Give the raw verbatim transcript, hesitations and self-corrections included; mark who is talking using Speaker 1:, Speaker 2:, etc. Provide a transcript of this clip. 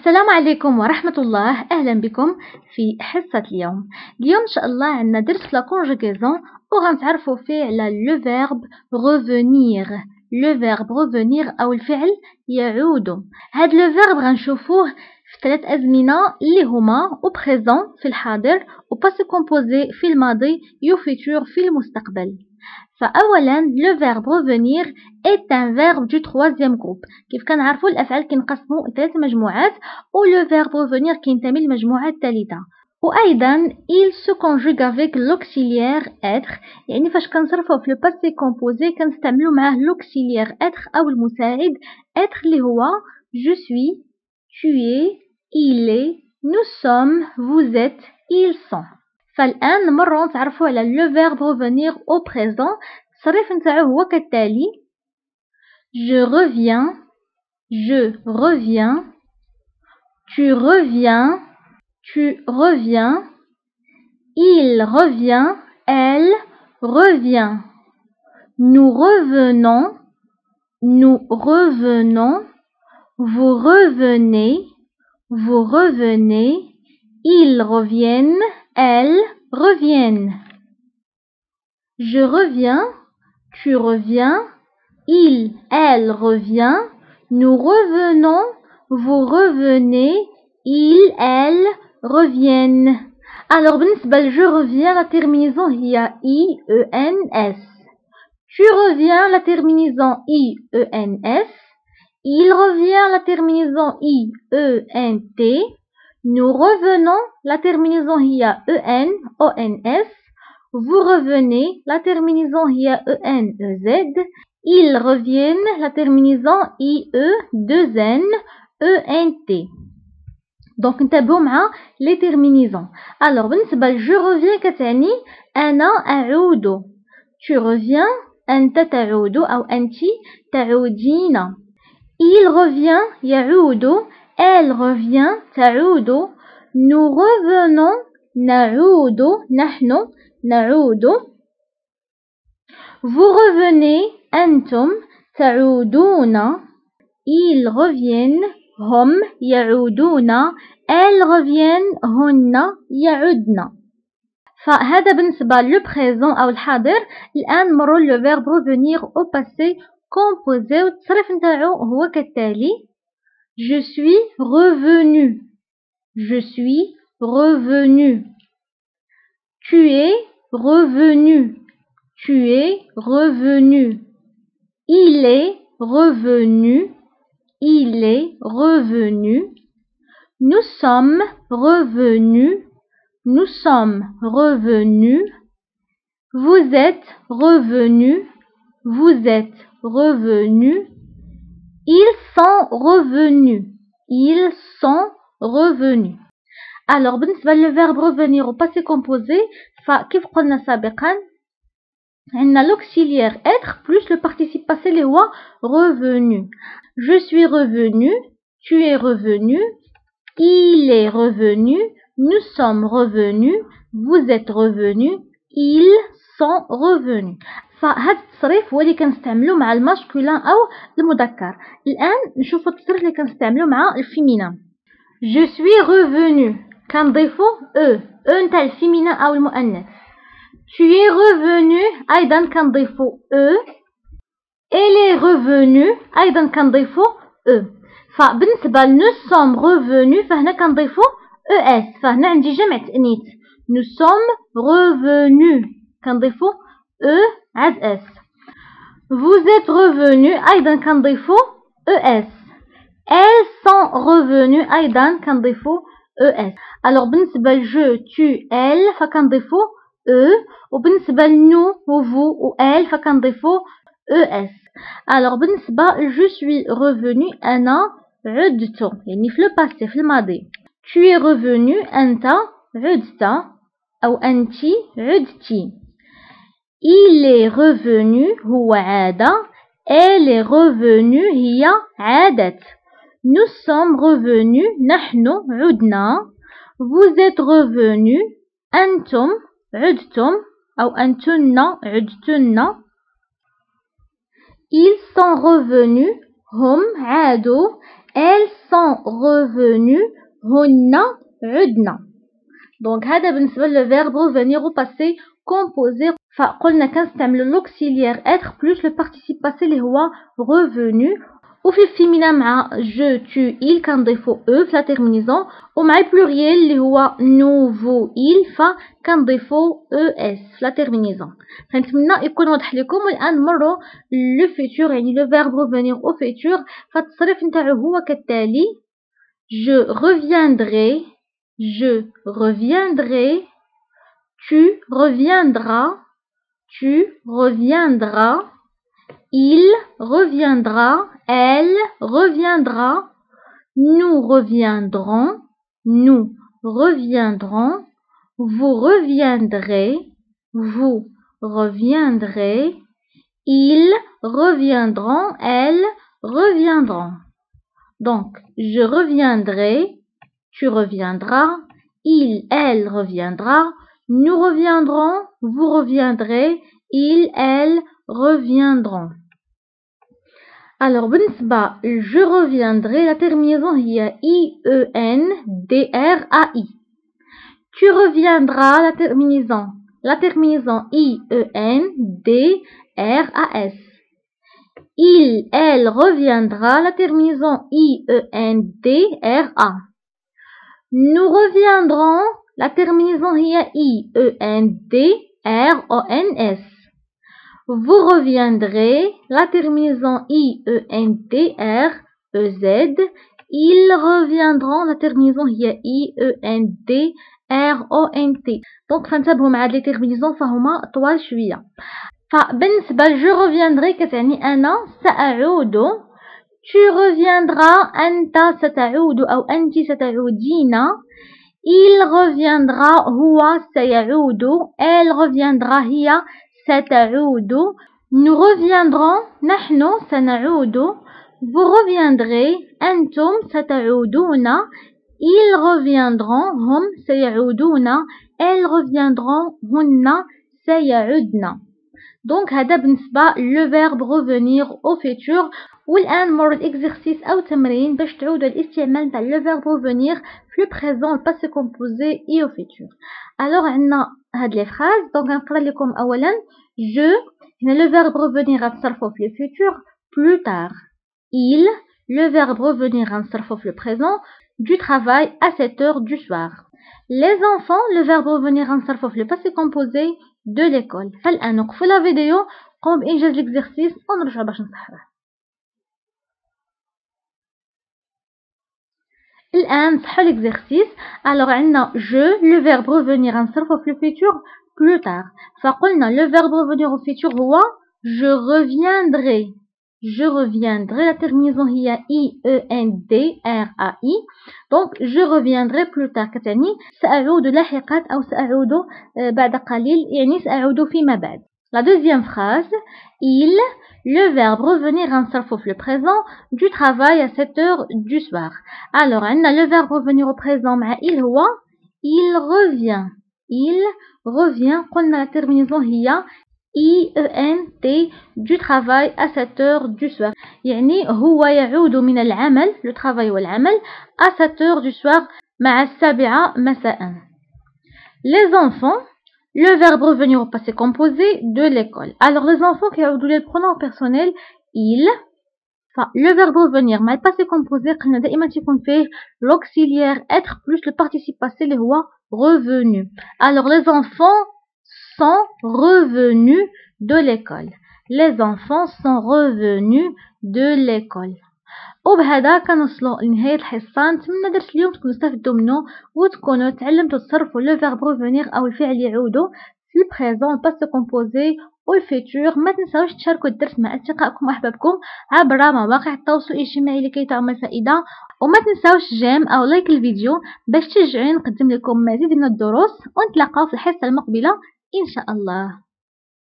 Speaker 1: السلام عليكم ورحمة الله. أهلا بكم في حصة اليوم. اليوم إن شاء الله عندنا درس لا conjugaison وغنتعرفوا فيه على le verbe revenir. le verbe revenir أو الفعل يعود. هاد le verbe غنشوفوه في ثلاث أزمنة اللي هما au présent في الحاضر و passé composé في الماضي و futur في المستقبل. فأولا le verbe revenir est un verbe du troisième groupe. كيف كنعرفوا الأفعال كينقسموا ثلاث مجموعات و le verbe revenir كينتمي للمجموعة الثالثة. وأيضا il se conjugue avec l'auxiliaire être، يعني فاش كنصرفوا في le passé composé كنستعملوا معاه l'auxiliaire être أو المساعد être اللي هو je suis، tu es، il est، nous sommes، vous êtes، ils sont. فالآن نمروا نتعرفوا على le verbe revenir au présent. التصريف نتاعو هو كالتالي: je reviens، je reviens، tu reviens، tu reviens، il revient، elle revient، nous revenons، nous revenons، vous revenez، vous revenez، ils reviennent، elles reviennent. Je reviens, tu reviens, il, elle revient, nous revenons, vous revenez, il, elle reviennent. Alors بالنسبة ل je reviens la terminaison هي I E N S. Tu reviens la terminaison I E N S. Il revient la terminaison I E N T. Nous revenons la terminaison هي E N O N S. Vous revenez la terminaison هي E N E Z. Ils reviennent la terminaison I E deux N E N T. Donc نتابعوا مع les terminaisons. Alors بالنسبة ل je reviens كتعني أنا أعود. Tu reviens أنت تعود أو أنت تعودين. Il revient يعود. Elle revient تعود. Nous revenons نعود نحن نعود. Vous revenez أنتم تعودون. Ils reviennent هم يعودون. Elles reviennent هن يعدن. فهذا بالنسبة le présent أو الحاضر. الآن نمروا le verbe revenir au passé composé والتصريف نتاعو هو كالتالي: je suis revenu، je suis revenu، tu es revenu، tu es revenu، il est revenu، il est revenu، nous sommes revenus، nous sommes revenus، vous êtes revenus، vous êtes revenus، ils sont revenus، ils sont revenus. Alors بالنسبة le verbe revenir au passé composé فكيف قلنا سابقا عندنا l'auxiliaire être plus le participe passé اللي هو revenu. Je suis revenu، tu es revenu، il est revenu، nous sommes revenus، vous êtes revenus، ils sont revenus. فهذا التصريف هو اللي كنستعملو مع الماسكولين أو المذكر. الآن نشوفو التصريف اللي كنستعملو مع الفيمينين. je suis revenu كنضيفو e e نتاع الفيمينين أو المؤنث. tu es revenu أيضا كنضيفو e. elle est revenue أيضا كنضيفو e. فبالنسبة ل nous sommes revenus فهنا كنضيفو es. فهنا عندي جمع تأنيث nous sommes revenus كنضيفو e عاد اس. vous êtes revenus أيضا كنضيفو es. elles sont revenues أيضا كنضيفو es. alors بالنسبة ل je tu elle فكنضيفو e وبالنسبة ل nous و vous و elle فكنضيفو es. alors بالنسبة ل je suis revenu أنا عدت يعني في le passé في الماضي. tu es revenu أنت عدت أو أنت عدتي. il est revenu هو عاد. elle est revenue هي عادت. nous sommes revenus نحن عدنا. vous êtes revenus أنتم عدتم أو أنتن عدتن. ils sont revenus هم عادوا. elles sont revenues هن عدنا. دونك هذا بالنسبة للverbe revenir au passé composé. فقلنا كنستعملو l'auxiliaire être plus le participe passé اللي هو revenu. وفي الفيمينا مع je tu il كنضيفو e في لا terminaison. ومع البلوريال اللي هو nous vous il فكنضيفو es في لا terminaison. فنتمنى يكون واضح لكم. والآن نمرو لو futur يعني le verbe revenir au futur. فالتصريف نتاعو هو كالتالي: je reviendrai, je reviendrai, tu reviendras, tu reviendras, il reviendra, elle reviendra, nous reviendrons, nous reviendrons, vous reviendrez, vous reviendrez, ils reviendront, elles reviendront. Donc, je reviendrai, tu reviendras, il, elle reviendra, nous reviendrons, vous reviendrez, ils, elles reviendront. Alors, بالنسبة je reviendrai, la terminaison هي I E N D R A I. Tu reviendras, la terminaison, la terminaison I E N D R A S. Il, elle reviendra, la terminaison I E N D R A. Nous reviendrons, la terminaison هي I E N D R O N S. Vous reviendrez, la terminaison I E N D R E Z. Ils reviendront, la terminaison هي I E N D R O N T. Donc فانتبهوا مع هاد لي terminaison فهما طوال شوية. فبالنسبة je reviendrai كتعني أنا سأعود. tu reviendras أنت ستعود أو أنت ستعودين. il reviendra هو سيعود. elle reviendra هي ستعود. nous reviendrons نحن سنعود. vous reviendrez أنتم ستعودون. ils reviendront هم سيعودون. elles reviendront هن سيعودن. دونك هذا بالنسبة le verbe revenir au futur. والآن نمر الإكزرسيس أو تمرين باش تعودوا الاستعمال تاع le verbe revenir في le présent, le passé composé et au futur. alors عندنا هاد لي فراز. دونك غنقرا لكم أولا je. هنا le verbe revenir غنتصرفو في le futur plus tard. il, le verbe revenir غنتصرفو في le présent du travail à sept heures du soir. les enfants, le verbe revenir غنتصرفو في le passé composé de l'école. فالآن نوقفوا لا فيديو قوم بإنجاز الإكزرسيس ونرجعوا باش نصححوه. الآن صحوا الإكزرسيس. alors عندنا je, le verbe revenir غنصرفو في le futur plus tard. فقلنا le verbe revenir au futur هو je reviendrai. je reviendrai, la terminaison هي I E N D R A I. donc je reviendrai plus tard كتعني سأعود لاحقا أو سأعود بعد قليل يعني سأعود فيما بعد. la deuxième phrase il, le verbe revenir غنصرفو في le présent du travail à sept heures du soir. alors عندنا le verbe revenir au présent مع il هو il revient. il revient. قلنا la terminaison هي I E N T du travail à sept heures du soir. يعني هو يعود من العمل le travail والعمل à sept heures du soir مع السابعة مساء. les enfants, le verbe revenir au passé composé de l'école. alors les enfants كيعودوا لي البرونون personnel il. le verbe revenir مع الباسي composé قلنا دائما تيكون فيه l'auxiliaire être plus le participe passé اللي هو revenu. alors les enfants sont revenus de l'école. les enfants sont revenus de l'école. وبهذا كنوصلوا لنهاية الحصة. نتمنى درس اليوم تكونوا استفدتوا منه وتكونوا تعلمتوا تصرفوا لو فيرب revenir أو الفعل يعودوا في البريزون الباسي كومبوزي والفيتور. ما تنساوش تشاركوا الدرس مع أصدقائكم وأحبابكم عبر مواقع التواصل الاجتماعي لكي تعم الفائدة. وما تنساوش جيم أو لايك الفيديو باش تشجعوني نقدم لكم مزيد من الدروس. ونتلاقاو في الحصة المقبلة إن شاء الله.